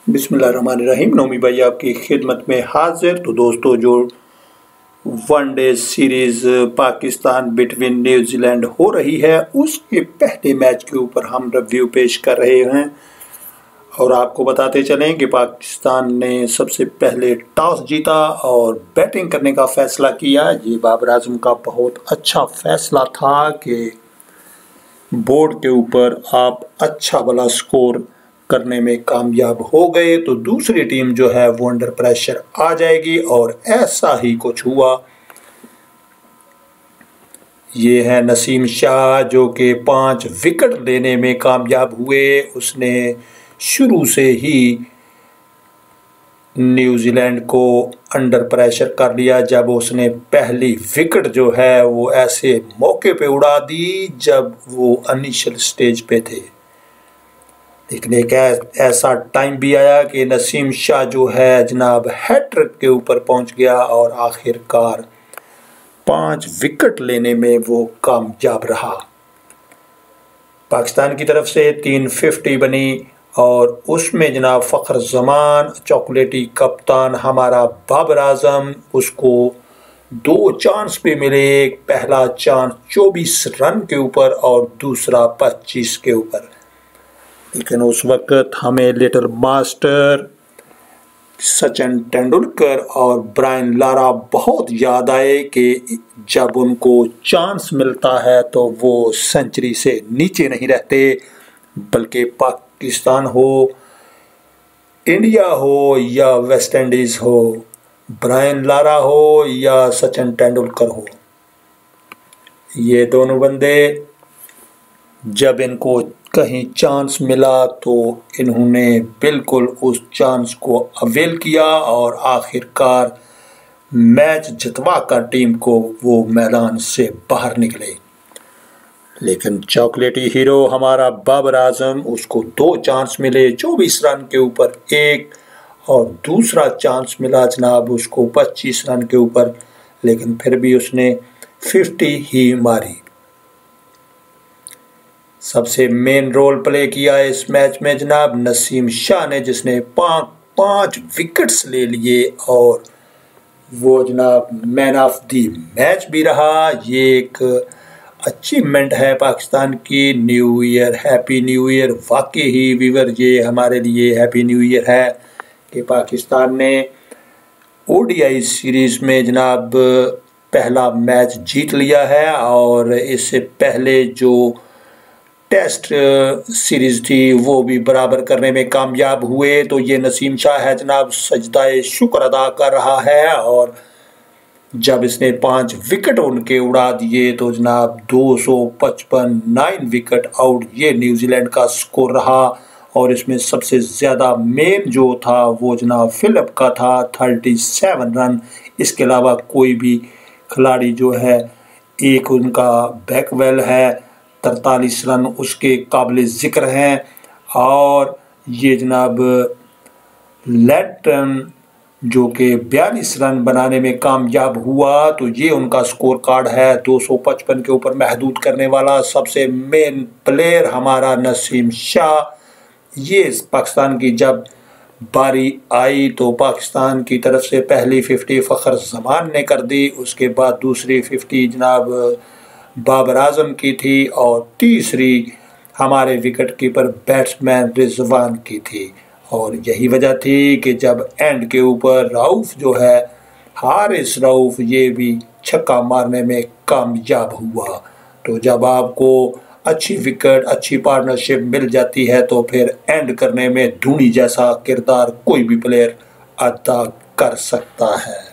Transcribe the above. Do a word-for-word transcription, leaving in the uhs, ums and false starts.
बिस्मिल्लाहिर्रहमानिर्रहीम। नौमी भाई आपकी खिदमत में हाजिर। तो दोस्तों, जो one day series Pakistan between New Zealand हो रही है, उसके पहले मैच के ऊपर हम रिव्यू पेश कर रहे हैं और आपको बताते चलें कि पाकिस्तान ने सबसे पहले टॉस जीता और बैटिंग करने का फ़ैसला किया। ये बाबर आजम का बहुत अच्छा फ़ैसला था कि बोर्ड के ऊपर आप अच्छा वाला स्कोर करने में कामयाब हो गए तो दूसरी टीम जो है वो अंडर प्रेशर आ जाएगी, और ऐसा ही कुछ हुआ। ये है नसीम शाह जो कि पांच विकेट लेने में कामयाब हुए। उसने शुरू से ही न्यूजीलैंड को अंडर प्रेशर कर लिया जब उसने पहली विकेट जो है वो ऐसे मौके पे उड़ा दी जब वो इनिशियल स्टेज पे थे। लेकिन एक ऐसा टाइम भी आया कि नसीम शाह जो है जनाब हैट्रिक के ऊपर पहुंच गया और आखिरकार पांच विकेट लेने में वो कामयाब रहा। पाकिस्तान की तरफ से तीन फिफ्टी बनी और उसमें जनाब फ़ख्र जमान चॉकलेटी कप्तान हमारा बाबर आजम, उसको दो चांस पे मिले। एक पहला चांस चौबीस रन के ऊपर और दूसरा पच्चीस के ऊपर। लेकिन उस वक्त हमें लिटिल मास्टर सचिन तेंदुलकर और ब्रायन लारा बहुत याद आए कि जब उनको चांस मिलता है तो वो सेंचुरी से नीचे नहीं रहते, बल्कि पाकिस्तान हो, इंडिया हो या वेस्ट इंडीज़ हो, ब्रायन लारा हो या सचिन तेंदुलकर हो, ये दोनों बंदे जब इनको कहीं चांस मिला तो इन्होंने बिल्कुल उस चांस को अवेल किया और आखिरकार मैच जितवा कर टीम को वो मैदान से बाहर निकले। लेकिन चॉकलेटी हीरो हमारा बाबर आजम, उसको दो चांस मिले चौबीस रन के ऊपर एक, और दूसरा चांस मिला जनाब उसको पच्चीस रन के ऊपर, लेकिन फिर भी उसने फिफ्टी ही मारी। सबसे मेन रोल प्ले किया इस मैच में जनाब नसीम शाह ने, जिसने पाँच पाँच विकेट्स ले लिए और वो जनाब मैन ऑफ दी मैच भी रहा। ये एक अचीवमेंट है पाकिस्तान की। New year, happy new year. वाकई ही वीवर, ये हमारे लिए हैप्पी न्यू ईयर है कि पाकिस्तान ने ओडीआई सीरीज़ में जनाब पहला मैच जीत लिया है और इससे पहले जो टेस्ट सीरीज़ थी वो भी बराबर करने में कामयाब हुए। तो ये नसीम शाह है जनाब, सजदाए शुक्र अदा कर रहा है, और जब इसने पांच विकेट उनके उड़ा दिए तो जनाब दो सौ पचपन नाइन विकेट आउट ये न्यूजीलैंड का स्कोर रहा। और इसमें सबसे ज़्यादा मेन जो था वो जनाब फिलिप का था, सैंतीस रन। इसके अलावा कोई भी खिलाड़ी जो है, एक उनका बैकवेल है, तरतालीस रन उसके काबिल ज़िक्र हैं, और ये जनाब लेटन जो कि बयालीस रन बनाने में कामयाब हुआ। तो ये उनका स्कोर कार्ड है, दो सौ पचपन के ऊपर महदूद करने वाला सबसे मेन प्लेयर हमारा नसीम शाह। ये पाकिस्तान की जब बारी आई तो पाकिस्तान की तरफ से पहली फिफ्टी फ़ख्र जमान ने कर दी, उसके बाद दूसरी फिफ्टी जनाब बाबर आजम की थी और तीसरी हमारे विकेट कीपर बैट्समैन रिजवान की थी। और यही वजह थी कि जब एंड के ऊपर रऊफ जो है, हारिस रऊफ, ये भी छक्का मारने में कामयाब हुआ। तो जब आपको अच्छी विकेट, अच्छी पार्टनरशिप मिल जाती है तो फिर एंड करने में धोनी जैसा किरदार कोई भी प्लेयर अदा कर सकता है।